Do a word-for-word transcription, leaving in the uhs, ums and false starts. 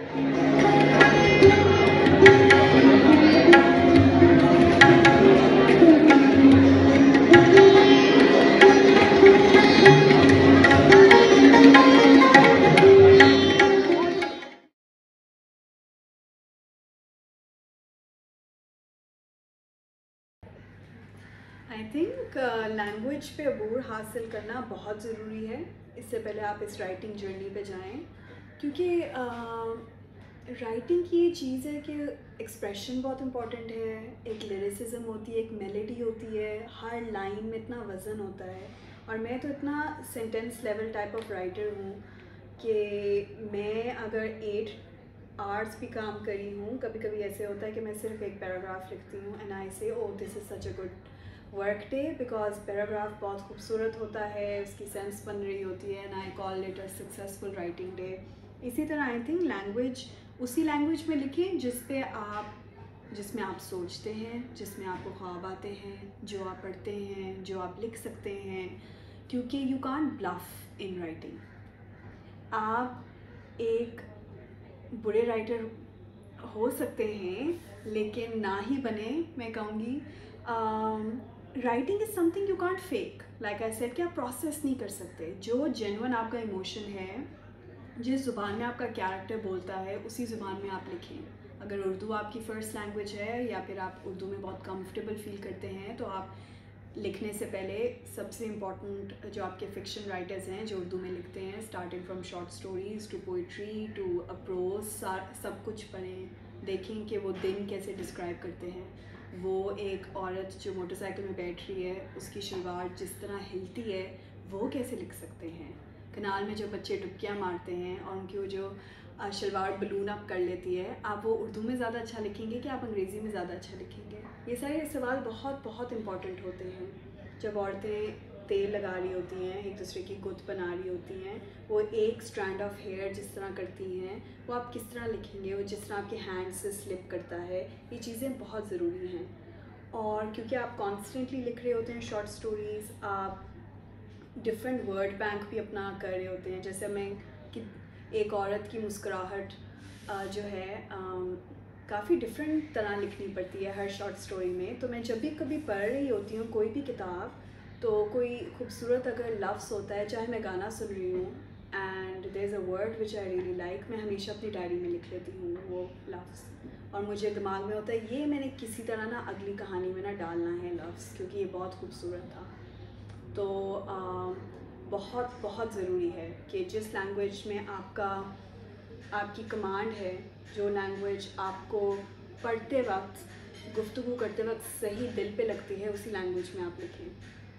आई think language पे अबूर हासिल करना बहुत ज़रूरी है इससे पहले आप इस राइटिंग जर्नी पे जाएं, क्योंकि राइटिंग uh, की ये चीज़ है कि एक्सप्रेशन बहुत इम्पॉर्टेंट है, एक लिरिसिज्म होती है, एक मेलोडी होती है, हर लाइन में इतना वज़न होता है। और मैं तो इतना sentence level type of writer हूँ कि मैं अगर एट आवर्स भी काम करी हूँ, कभी कभी ऐसे होता है कि मैं सिर्फ एक पैराग्राफ लिखती हूँ and I say oh this is such a good work day, because paragraph बहुत खूबसूरत होता है, उसकी सेंस बन रही होती है and I call it a successful writing day. इसी तरह आई थिंक लैंग्वेज उसी लैंग्वेज में लिखें जिस पे आप जिसमें आप सोचते हैं, जिसमें आपको ख्वाब आते हैं, जो आप पढ़ते हैं, जो आप लिख सकते हैं, क्योंकि you can't bluff in writing. आप एक बुरे राइटर हो सकते हैं लेकिन ना ही बने, मैं कहूँगी। Writing is something you can't fake, like I said कि आप प्रोसेस नहीं कर सकते। जो जेन्युइन आपका इमोशन है, जिस ज़ुबान में आपका कैरेक्टर बोलता है, उसी ज़ुबान में आप लिखें। अगर उर्दू आपकी फ़र्स्ट लैंग्वेज है या फिर आप उर्दू में बहुत कंफर्टेबल फील करते हैं, तो आप लिखने से पहले सबसे इम्पॉर्टेंट जो आपके फ़िक्शन राइटर्स हैं जो उर्दू में लिखते हैं, starting from short stories to poetry to a prose, सब कुछ पढ़ें, देखें कि वो दिन कैसे डिस्क्राइब करते हैं। वो एक औरत जो मोटरसाइकिल में बैठ रही है, उसकी शलवार जिस तरह हिलती है, वो कैसे लिख सकते हैं। कनाल में जो बच्चे डुबकियाँ मारते हैं और उनकी वो जो शलवार बलून अप कर लेती है, आप वो उर्दू में ज़्यादा अच्छा लिखेंगे कि आप अंग्रेज़ी में ज़्यादा अच्छा लिखेंगे। ये सारे सवाल बहुत बहुत इम्पॉर्टेंट होते हैं। जब औरतें तेल लगा रही होती हैं, एक दूसरे की गुत बना रही होती हैं, वो एक स्ट्रैंड ऑफ हेयर जिस तरह करती हैं, वो आप किस तरह लिखेंगे, वो जिस तरह आपके हैंड से स्लिप करता है, ये चीज़ें बहुत ज़रूरी हैं। और क्योंकि आप कॉन्स्टेंटली लिख रहे होते हैं शॉर्ट स्टोरीज़, आप डिफरेंट वर्ड बैंक भी अपना कर रहे होते हैं। जैसे मैं कि एक औरत की मुस्कुराहट जो है काफ़ी डिफरेंट तरह लिखनी पड़ती है हर शॉर्ट स्टोरी में। तो मैं जब भी कभी पढ़ रही होती हूँ कोई भी किताब, तो कोई खूबसूरत अगर लफ्ज़ होता है, चाहे मैं गाना सुन रही हूँ and there is a word which I really like, मैं हमेशा अपनी डायरी में लिख लेती हूँ वो लफ्ज़, और मुझे दिमाग में होता है ये मैंने किसी तरह ना अगली कहानी में ना डालना है लफ्ज़, क्योंकि ये बहुत खूबसूरत था। तो आ, बहुत बहुत ज़रूरी है कि जिस लैंग्वेज में आपका आपकी कमांड है, जो लैंग्वेज आपको पढ़ते वक्त, गुफ्तगू करते वक्त सही दिल पे लगती है, उसी लैंग्वेज में आप लिखें।